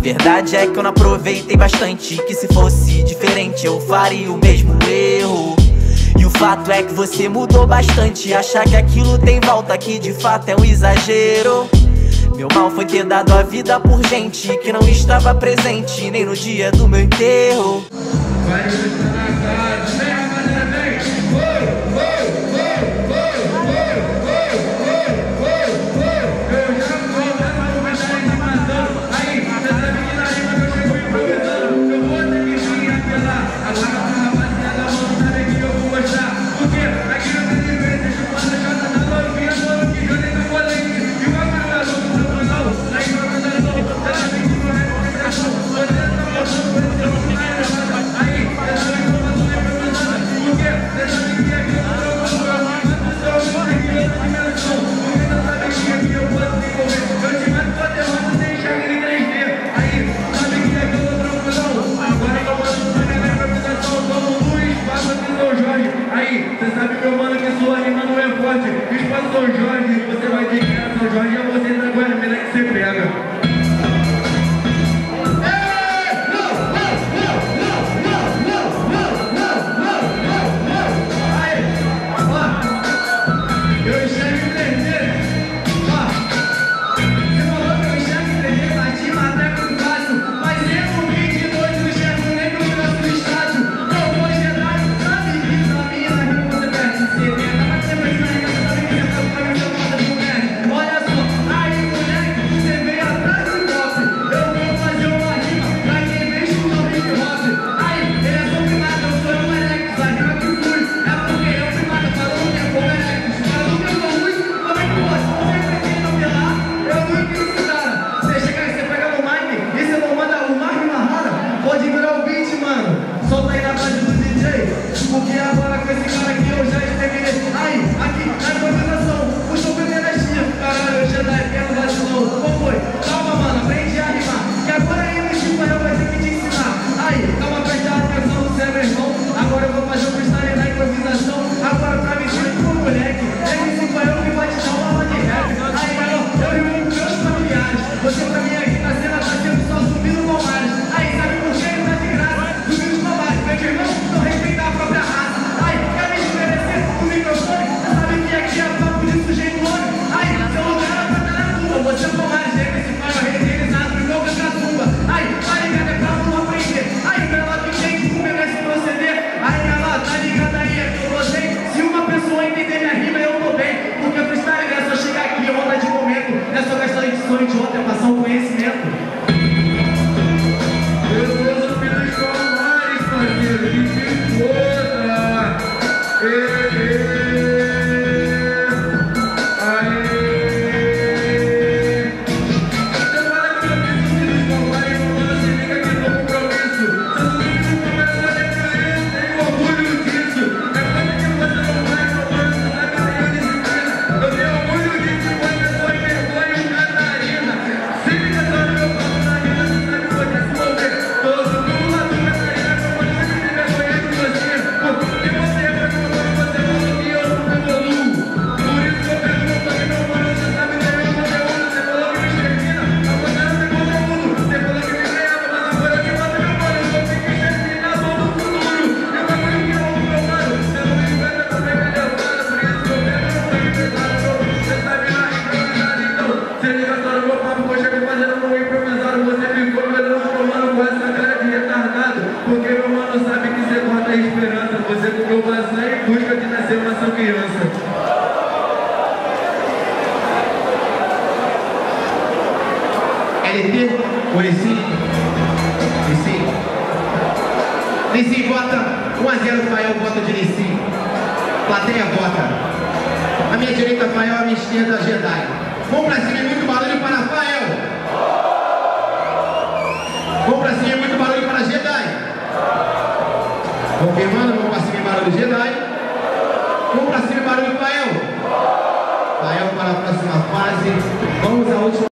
Verdade é que eu não aproveitei bastante, que se fosse diferente eu faria o mesmo erro. E o fato é que você mudou bastante, achar que aquilo tem volta, que de fato é um exagero. Meu mal foi ter dado a vida por gente que não estava presente nem no dia do meu enterro. Vai estar na casa, vem rapaziada, vem! Eu já vou dar uma mensagem de matando. Aí, você sabe que na rima que eu chego improvisando, eu vou ter que vir apelar. Agora pra rapaziada, mano, sabe que eu vou mostrar. Porque aqui eu tenho que ver, deixa eu falar a jota da novinha, mano, que já tem meu moleque. E o bagulho da louca do canal, na improvisação, você sabe que não é comunicação. Você tá mostrando pra você não vai levar. Aí, essa informação é improvisada. Porque você sabe que aqui eu tô falando, mas eu sou aqui na dimensão. Porque você sabe que aqui eu posso desenvolver. Eu te mato pra derrota, você enxerga em 3D. Aí, sabe que aqui eu tô tranquilão. Agora eu mando também na improvisação. Tomo luz, passo aqui São Jorge. Aí, você sabe, meu mano, que sua rima não é forte. Espaço São Jorge, você vai ter que ir São Jorge. É você na Guaramirim que você pega. Porque agora com esse cara aqui eu já exterminei. Aí, aqui, na improvisação, puxou primeira chia. Caralho, eu já dá pelo vacilão. Como foi? Calma, mano, aprende a rimar. Que agora aí no espanhol vai ter que te ensinar. Aí, calma, preste atenção, você é meu irmão. Agora eu vou fazer um freestyle na improvisação. Agora pra me ver como moleque. É esse espanhol que vai te dar uma aula de rap. Aí, mano, eu rimo com meus familiares. Você pra mim aqui na cena tá sendo só subindo Palmares. Aí, sabe por que ele tá de graça? Subindo Palmares. Meu irmão, não respeita a própria raça. O microfone, você sabe que aqui é papo de sujeito homem. Aí, seu lugar é pra estar na tua. Você é Palmares, esse pai é renderizado no meu catumba. Aí, tá ligado, é pra não aprender. Aí, ela que tem que merece proceder. Aí, ela tá ligada aí, é que eu gostei. Se uma pessoa entender minha rima, eu tô bem. Porque freestyle é só chegar aqui, onda de momento. Não é só gastar edição idiota, é passar um conhecimento. Eu sou o filho de Palmares, parceiro, que se foda. Porque meu mano sabe que você corta a esperança. Você comeu maçã em busca de nascer uma só criança. LT, Muricy, Nissim vota 1-0 Fael, voto de Nissim. Plateia vota. A minha direita Fael, a minha esquerda Jedi. Vamos pra cima, é muito barulho para Fael. Vamos pra cima, é muito barulho para Jedi. Confirmando, vamos pra cima, barulho Jedi. Vamos pra cima, barulho Fael. Fael para a próxima fase. Vamos à última.